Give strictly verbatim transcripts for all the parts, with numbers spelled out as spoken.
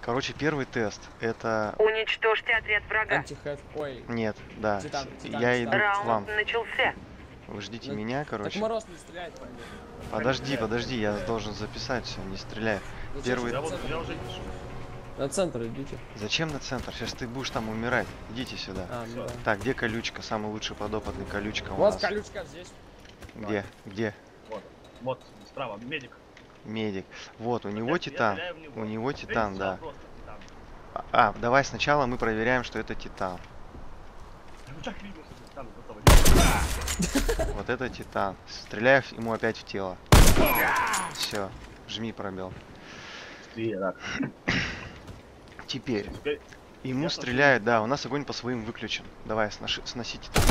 Короче, первый тест это... Уничтожьте отряд врага. Антихед. Ой. Нет, да. Титан, титан, Я титан. иду к Раунд вам. начался. Вы ждите Ну, меня, Так короче. Мороз не стреляет по нему. Подожди, подожди, я должен записать все, не стреляй. Ну, Первый... Я, чё, вот, я уже пишу. На центр идите. Зачем на центр? Сейчас ты будешь там умирать. Идите сюда. А, ну да. Так, где колючка? Самый лучший подопытный колючка у Вот нас. колючка здесь. Где? Где? Вот, вот, справа, медик. Медик. Вот, у него Я титан. стреляю в него. У него титан, Сначала да. просто титан. А, а, давай сначала мы проверяем, что это титан. Ну так видно, что титан готовы. Вот это титан. Стреляю ему опять в тело. Все, жми пробел. Быстрее, так. Теперь Теперь ему я стреляют, да, у нас огонь по своим выключен. Давай, сноши, сноси титан.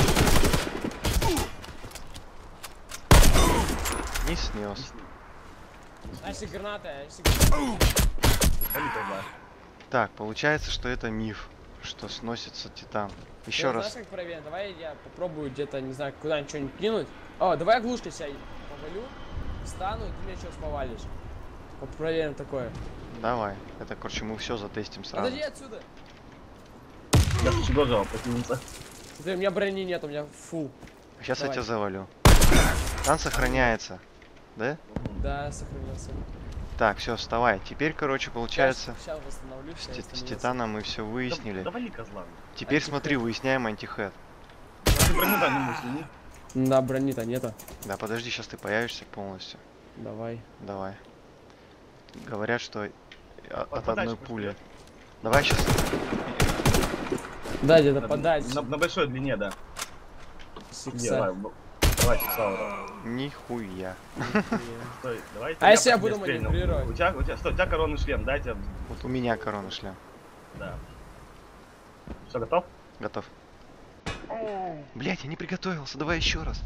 Не снес. А если граната, а если Калитка, да. Так, получается, что это миф, что сносится титан. Еще Ну, раз. Знаешь, как проверим? Давай я попробую где-то, не знаю, куда-нибудь что-нибудь кинуть. О, давай оглушкой себя повалю, встану, и ты меня сейчас повалишь. Вот проверим такое. Давай. Это, короче, мы все затестим сразу. Подожди отсюда. Я хочу тоже противиться. Смотри, у меня брони нет, у меня фул. Сейчас я Давай. тебя завалю. Титан сохраняется. Да? Да, сохранился. Так, все, вставай. Теперь, короче, получается, Сейчас восстановлюсь. с, я ти- с восстановился. Титаном мы все выяснили. Давай козла. Теперь Антихед. смотри, выясняем антихед. Броню дай на мысли, не? Да, брони-то нету. Да, подожди, сейчас ты появишься полностью. Давай. Давай. Говорят, что о- от Подальше одной пусть пули. бьет. Давай сейчас. Да, где-то На- подальше. На, на большой длине, да. Сикса. Давай, б- давай, Саура. Нихуя. Стой, давай. А если я тебе буду стрельну. маневрировать? У тебя, у тебя, стой, у тебя коронный шлем, дай тебе. Вот у меня корона шлем. Да. Все, готов? Готов. Блять, я не приготовился. Давай еще раз.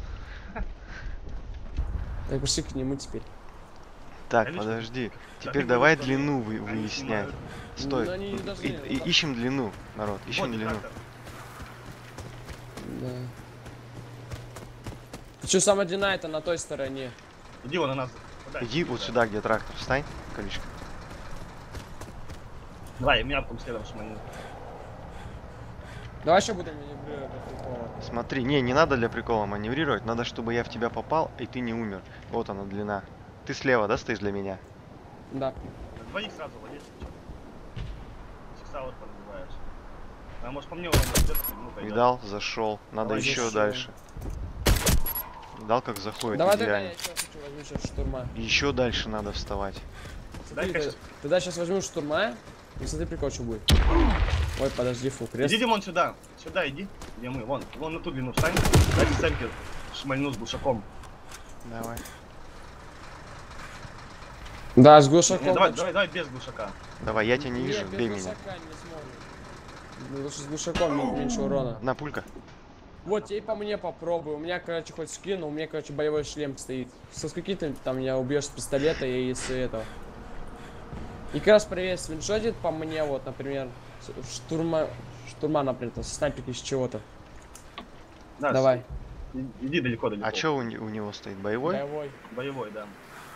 Так, пошли к нему теперь. Так, Конечно. подожди. Так, Теперь и давай будут длину вы- Они выяснять. снимают. Стой. Ну, они не должны, И- и- вот. ищем длину, народ. Ищем Вот, длину. трактор. Да. Причем самая длина это на той стороне. Иди вон на нас. подальше. Иди вот Да. сюда, где трактор. Встань, колючка. Давай, меня потом следом шмальну. Давай еще будем маневрировать до прикола. Смотри, не, не надо для прикола маневрировать. Надо, чтобы я в тебя попал, и ты не умер. Вот она, длина. Ты слева, да, стоишь для меня? Да. Двоих сразу валить. Сиксаур подбиваешь. А может по мне он идет, ну пойдет. Видал, зашел. Надо Давай еще зашел. дальше. Видал, как заходит Давай тогда идеально. я сейчас хочу возьму сейчас штурма. Еще дальше надо вставать. Смотри, Дай-ка ты- щас- тогда сейчас возьму штурма. И смотри, прикол, что будет. Ой, подожди, фу, крест. Иди, Димон, сюда. Сюда иди. Где мы? Вон. Вон на ту длину встань. Дайте Сэмке шмальну с глушаком. Давай. Да, с Не, глушаком. давай, вообще- давай, давай без глушака. Давай, я тебя не вижу, Нет, без бей меня. глушака не сможет. Ну, лучше с глушаком ме- меньше урона. Одна пулька. Вот, теперь по мне попробуй. У меня, короче, хоть скину, у меня, короче, боевой шлем стоит. Со скольки ты там меня убьешь с пистолета и с этого. И как раз проверь, свиншотит по мне, вот, например, с- штурма, штурма, например, там, со снайперки из чего-то. Да, Давай, с- и- Иди далеко-далеко. А что у, не- у него стоит? Боевой? боевой. Боевой, да.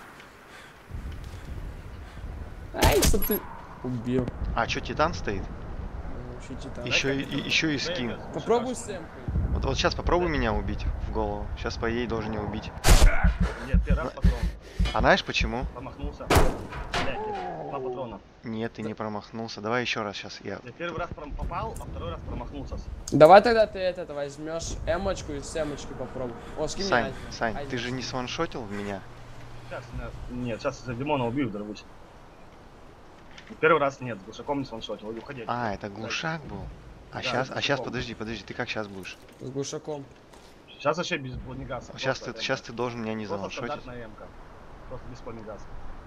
Ай, что ты убил. А что, титан стоит? Ну, вообще титан. Еще и, и- еще и Дай скин. без Попробуй глушака. с эмкой. Вот, вот сейчас попробуй меня убить в голову. Сейчас, по ей должен не убить. Нет, первый раз патрон. А знаешь почему? Промахнулся. Блядь, два патрона. Нет, ты не промахнулся. Давай еще раз сейчас. Я... Я первый раз пром- попал, а второй раз промахнулся. Давай тогда ты этот возьмешь эмочку и с эмочки попробуй. О, скинь Сань, мне. Сань, Ай, ты же не сваншотил в меня? Сейчас, нет, сейчас за Димона убью, взорвусь. Первый раз нет, с глушаком не сваншотил, уходи. А, это глушак был. А Да, сейчас, с а сейчас, глушаком. подожди, подожди, ты как сейчас будешь? С глушаком. Сейчас вообще без бронегаса. Сейчас просто ты, эмка. сейчас ты должен меня не Просто заваншотить. стандартная эмка. Просто без бронегаса.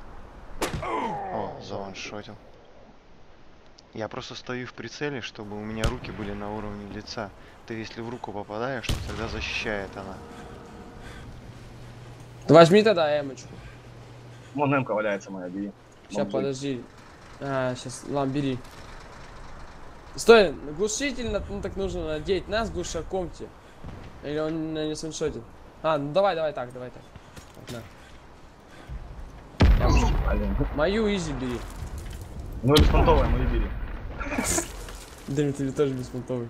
О, заваншотил. Я просто стою в прицеле, чтобы у меня руки были на уровне лица. Ты если в руку попадаешь, то тогда защищает она. Ты возьми тогда эмочку. Вон эмка валяется моя, бери. Сейчас, Бомжи. подожди. А, сейчас, ладно, бери. Стой, глушитель, на- ну так нужно надеть нас глушаком тебе. Или он э, не свиншотит? А, ну давай, давай так, давай так. Так, на. Блин. Мою изи бери. Ну, беспонтовая, мы любили. Да мне тебе тоже беспонтовый.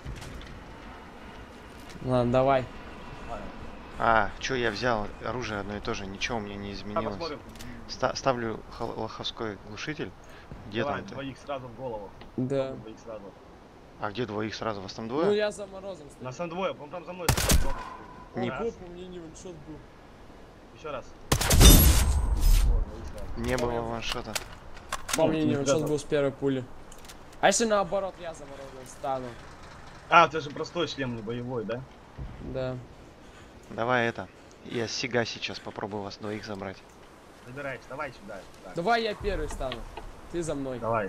Ладно, давай. А, чё я взял? Оружие одно и то же, ничего у меня не А, изменилось. посмотрим. Ста- ставлю хол- лоховской глушитель. Где Давай, там ты? двоих сразу в голову. Да. Двоих сразу. А где двоих сразу? Вас там Ну двое? я за морозом стою. Нас там двое, он там за мной стоит. Не- О, Раз. по мне не ваншот был. Еще раз. Вот, двоих сразу. Не было Понял. ваншота. По Ну, мне не не ваншот связано. был с первой пули. А если наоборот я за морозом стану? А, это же простой шлем, не боевой, да? Да. Давай это. Я с Сига сейчас попробую вас двоих забрать. Забирайся, давай сюда. Так, Давай я первый стану. Ты за мной. давай.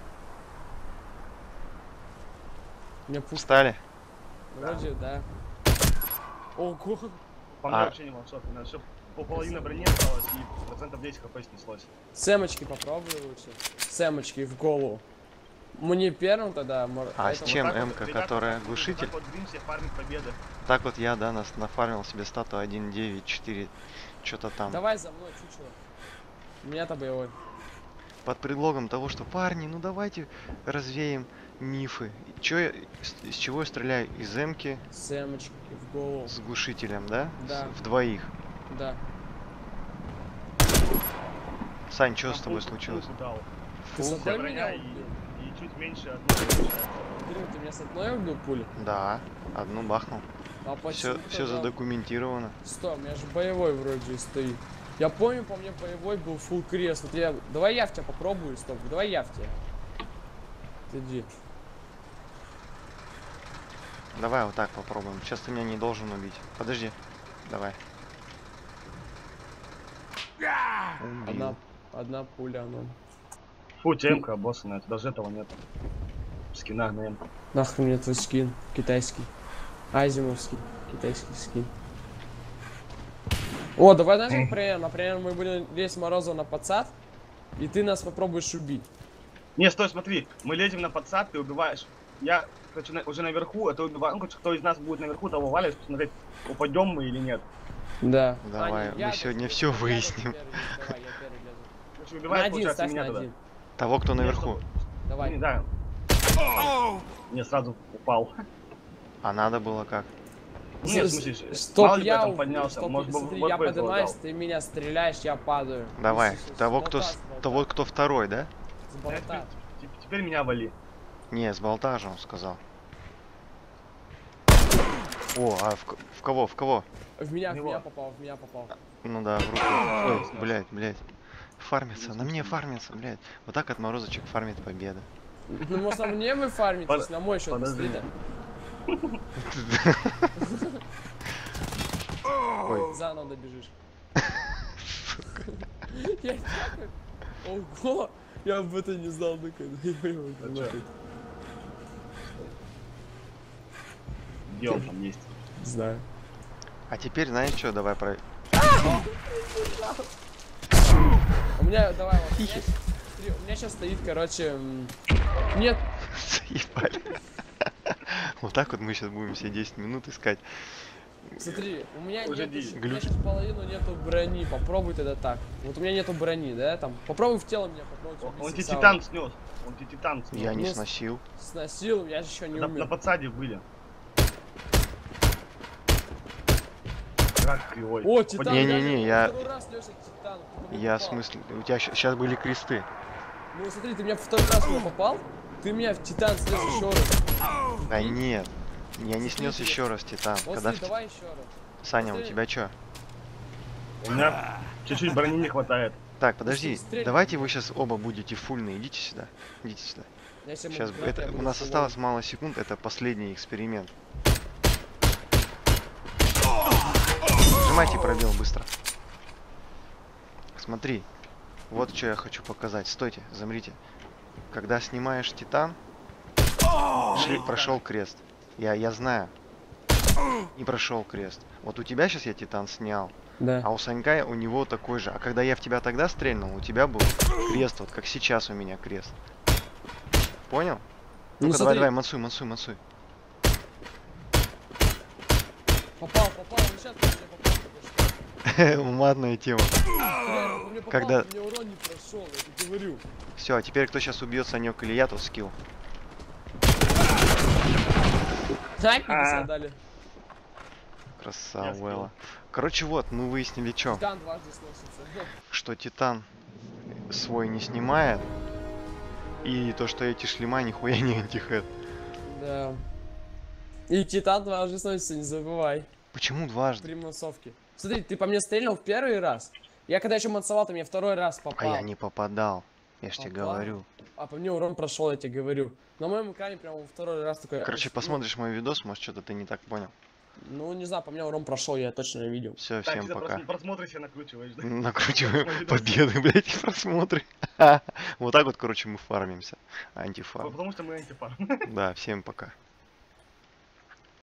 У меня пушка. Встали? Вроде, да. Ого. По мне А. вообще не волшеб. У меня все по половине брони осталось и процентов десять хп снеслось. Сэмочки попробуй лучше. Сэмочки в голову. Мне первым тогда... мор- А с поэтому- чем Вот так М-ка, ребята, которая вот так глушитель? вот двинься, фармить победы. Так вот я, да, нас нафармил себе стату один девять четыре. Что-то там. Давай за мной, чучело. У меня-то боевой. Под предлогом того, что парни, ну давайте развеем мифы. Чё я, с, с чего я стреляю? Из М-ки Сэмочки в голову. с глушителем, да? Да. С- в двоих. Да. Сань, что Там с тобой пулку- случилось? пулку дал. Ты с Фу. одной Броня меня и, убил? и чуть меньше одной получается. Блин, ты меня с одной убил пули? Да, одну бахнул. А Все, почему все тогда- задокументировано. Стой, у меня же боевой вроде стоит. Я помню, по мне боевой был full крест. Вот я... Давай я в тебя попробую, стоп. Давай я в тебя. Иди. Давай вот так попробуем. Сейчас ты меня не должен убить. Подожди. Давай. Убил. Одна, одна пуля, ну. Фу, темка обоссанная, даже этого нет. Скина на М. Нахрен мне твой скин китайский. Азимовский китайский скин. О, давай знаешь, как, например, например, мы будем лезть Морозова на подсад, и ты нас попробуешь убить. Не, стой, смотри, мы лезем на подсад, ты убиваешь. Я, короче, на- уже наверху, а ты убиваешь. Ну, короче, кто из нас будет наверху, того валишь, посмотреть, упадем мы или нет. Да. Давай, мы сегодня всё выясним. Давай, я первый лезу. Короче, На убиваешь, один, получается, ставь меня на туда. один. Того, кто Не, наверху. чтобы- Давай. Не, да. Не, сразу упал. А надо было как? Ну, нет, в С- смысле, Стоп, мало ли бы я, я там у- поднялся, стоп, может быть, смотри, вот я бы этого поднимаюсь, дал. ты меня стреляешь, я падаю. Давай. С- с- с Того, кто, болта, с- с болта, того, кто второй, да? с Да, болта. теперь, теперь- теперь меня вали. Не, с болта же он сказал. О, а в, к- в кого, в кого? В меня, в него. меня попал, в меня попал. Ну да, в руку. Ой, блядь, блядь. Фармится, на мне фармится, блядь. Вот так от морозочек фармит победа. Ну, может, на мне вы фармитесь, Под- на мой счет, подожди. посмотри. Ой, Заново добежишь. Я такой, ого, я об этом не знал такой. А чё? Где он там есть? Не знаю. а теперь знаешь что, давай про... У меня, давай, вот, у меня, Тихий. смотри, у меня сейчас стоит, короче, м, нет, Заебали. Вот так вот мы сейчас будем все десять минут искать. смотри, у меня Уже нет, десять. у меня Глюк. сейчас половину нету брони, попробуй тогда так. Вот у меня нету брони, да, там, попробуй в тело меня попробуй. Он, убить он тебе сексуал. титан снес. Он тебе титан снес. Я не Ну, с- сносил. Сносил, я же еще не на, на умер. подсаде были. Рак кривой. О, титан, Не-не-не, реально, я- второй раз нёсся титан, ты по мне Я в попал. смысле... У тебя сейчас были кресты. Ну смотри, ты меня второй раз меня попал, ты меня в титан снес еще раз. Да нет. Я не Смотри, снес тебе- еще раз титан. Вот Когда в смотри, ти- давай еще раз. Саня, у смотри. тебя что? У меня чуть-чуть брони не хватает. Так, подожди, стрель- давайте вы сейчас оба будете фульные. Идите сюда. Идите сюда. Я себе Сейчас могу сказать, это я у буду нас фуловым. осталось мало секунд, это последний эксперимент. Нажимайте пробел быстро. Смотри, вот что я хочу показать. Стойте, замрите. Когда снимаешь титан, шли- прошел крест. Я, я знаю. И прошел крест. Вот у тебя сейчас я титан снял, Да. а у Санька у него такой же. А когда я в тебя тогда стрельнул, у тебя был крест, вот как сейчас у меня крест. Понял? Ну, Ну-ка, давай, смотри. давай, мансуй, мансуй, мансуй. Попал, попал, он сейчас по мне попал. только что. Уматная тема. Реально, по мне попал, Когда- по мне урон не прошел, я тебе говорю. Все, а теперь кто сейчас убьет Санек или я, то скилл. Дай А. пятьдесят дали. Красава, Я скилл. Вэлла. Короче, вот, мы выяснили, что, Титан дважды сносится. что Титан свой не снимает. И то, что эти шлема нихуя не антихэт. Да. И Титан дважды сносится, не забывай. Почему дважды? При массовке. Смотри, ты по мне стрельнул в первый раз. Я когда еще мансовал, ты мне второй раз А попал. я не попадал. Я ж тебе Попал? говорю. А по мне урон прошел, я тебе говорю. На моем экране прям второй раз такой. Короче, ну, посмотришь мой видос, может, что-то ты не так понял. Ну, не знаю, по мне урон прошел, я точно видел. Все, Так, всем чисто пока. прос- просмотры себе накручиваешь, да? Накручиваем Мой видос. победы, блядь, и просмотры. Вот так вот, короче, мы фармимся. Антифарм. Потому что мы антифар. Да, всем пока.